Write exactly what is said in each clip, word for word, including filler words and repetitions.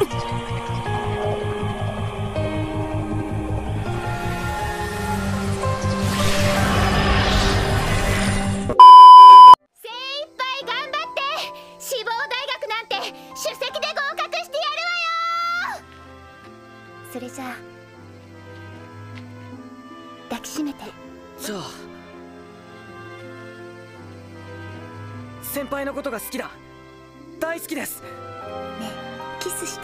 それじゃあ抱きしめて。 じゃあ先輩のことが好きだ。大好きです。 ねえキスして。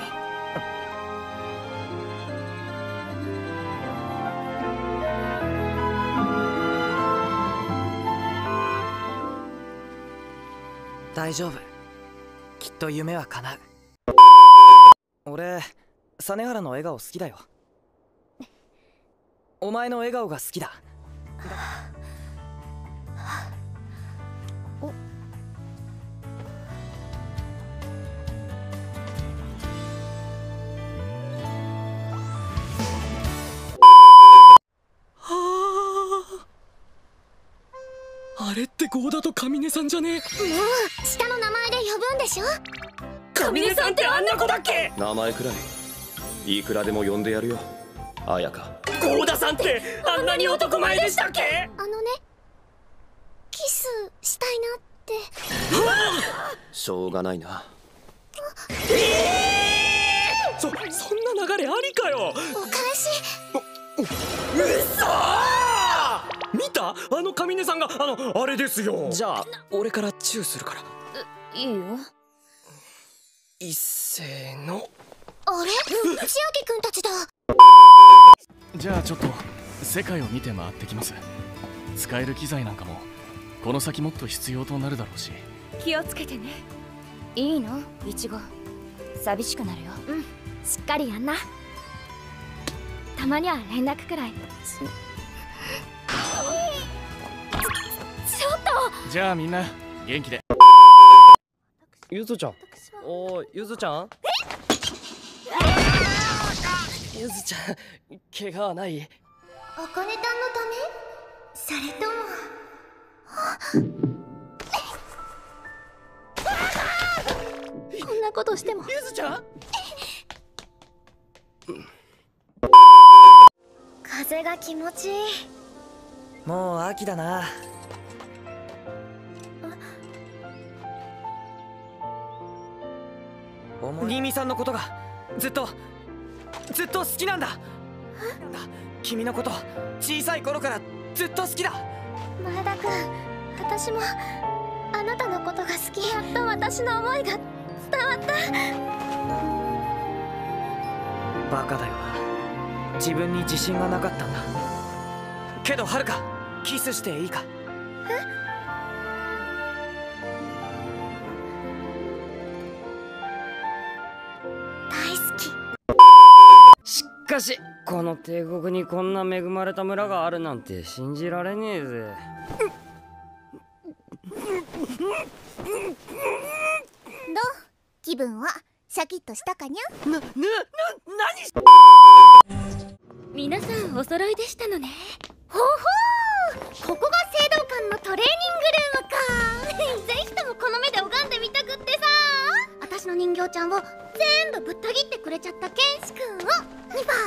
大丈夫、きっと夢は叶う。俺実原の笑顔好きだよ。お前の笑顔が好きだ。 おあれって郷田と上根さんじゃねえ？もう下の名前で呼ぶんでしょ。 上根さんってあんな子だっけ？ 名前くらいいくらでも呼んでやるよ、綾香。 郷田さんってあんなに男前でしたっけ？ あのね、キスしたいなって。 しょうがないな。 えー、そそんな流れありかよ。 お返し。 うそー！見た？あの上根さんがあのあれですよ。 じゃあ俺からチューするから。 いいよ。 いっせーの。 あれ？千秋くんたちだ。 じゃあちょっと世界を見て回ってきます。使える機材なんかもこの先もっと必要となるだろうし。 気をつけてね。いいのいちご、寂しくなるよ。うん、しっかりやんな。たまには連絡くらい。ちょっと。 じゃあみんな元気で。 ゆずちゃん。おー、ゆずちゃん。ゆずちゃん、怪我はない？ あかねたんのため？それともこんなことしても。 ゆずちゃん。 風が気持ちいい。 もう秋だな。新見さんのことがずっとずっと好きなんだ。君のこと小さい頃からずっと好きだ。 前田君、私もあなたのことが好き。やっと私の思いが伝わった。 バカだよな。自分に自信がなかったんだ。けどはるか、キスしていいか？ え？ しかしこの帝国にこんな恵まれた村があるなんて信じられねえぜ。 どう？気分はシャキッとしたかにゃ？ な、な、な、 何？皆さんお揃いでしたのね。 ほほー、ここが聖堂館のトレーニングルームか。ぜひともこの目で拝んでみたくってさ。私の人形ちゃんを全部ぶった切ってくれちゃったケンシ君をにば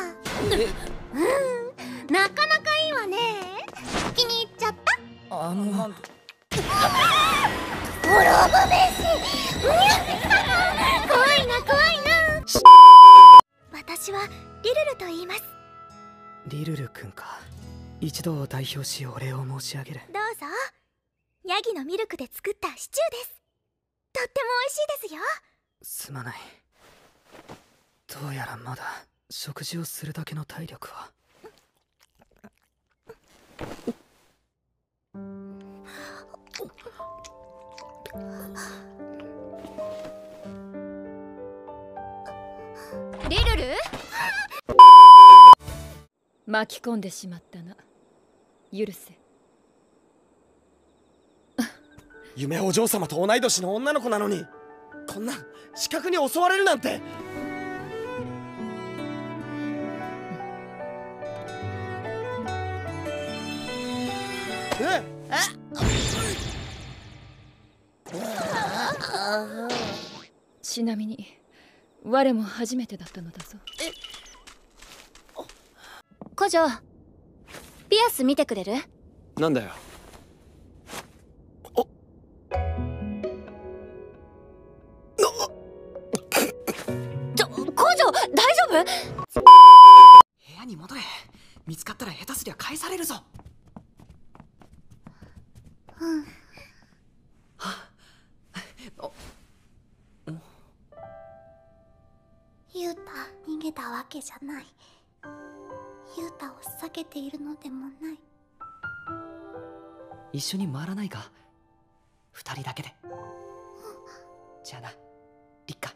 うん、なかなかいいわね。気に入っちゃった？ あのなんと滅ぶべし。怖いな怖いな。私はリルルと言います。 リルル君か。一度を代表しお礼を申し上げる。 どうぞ。ヤギのミルクで作ったシチューです。とっても美味しいですよ。 すまない。どうやらまだ食事をするだけの体力は。 リルル？巻き込んでしまったな。許せ。 夢お嬢様と同い年の女の子なのにこんな視覚に襲われるなんて。えっ？ ちなみに我も初めてだったのだぞ。古女、ピアス見てくれる？ なんだよ。 ちょ、古女、大丈夫？ 部屋に戻れ。見つかったら下手すりゃ返されるぞ。 うん。ユウタ逃げたわけじゃない。ユウタを避けているのでもない。 一緒に回らないか、二人だけで。じゃあな、リッカ。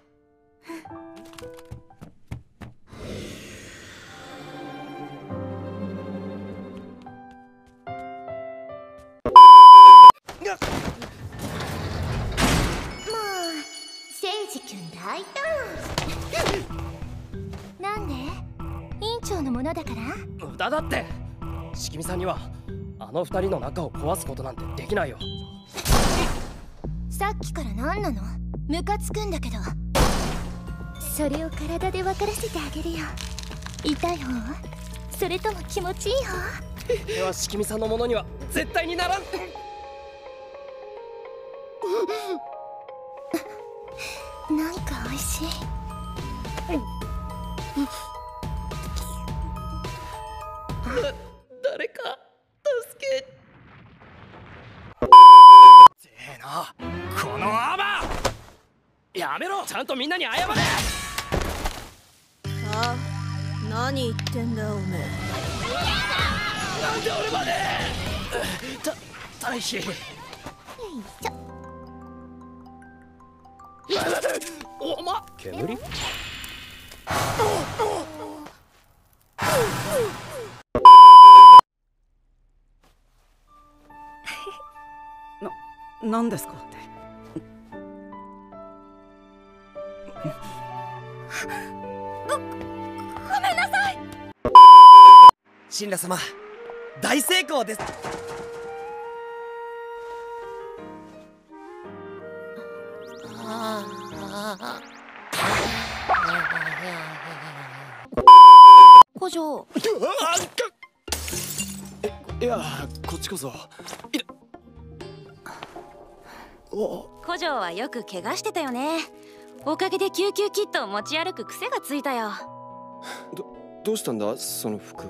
なんで？院長のものだから？ 無駄だって。しきみさんにはあの二人の仲を壊すことなんてできないよ。 さっきから何なの？ムカつくんだけど。それを体で分からせてあげるよ。痛い方？それとも気持ちいい方？ ではしきみさんのものには絶対にならん。 なんか美味しい。 誰か助け。せーの、このアマやめろ。ちゃんとみんなに謝れ。 あ、何言ってんだおめえ。 なんで俺まで。た大使。おま煙。 な、なんですかって。 ご、ごめんなさい。 神羅様、大成功です。 古女。 いや、こっちこそ。お、 古女はよく怪我してたよね。おかげで救急キットを持ち歩く癖がついたよ。 どどうしたんだその服。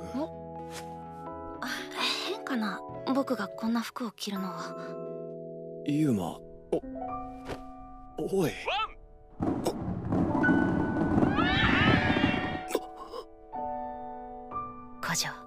変かな、僕がこんな服を着るのは。 ユウマ、おおい。 古女。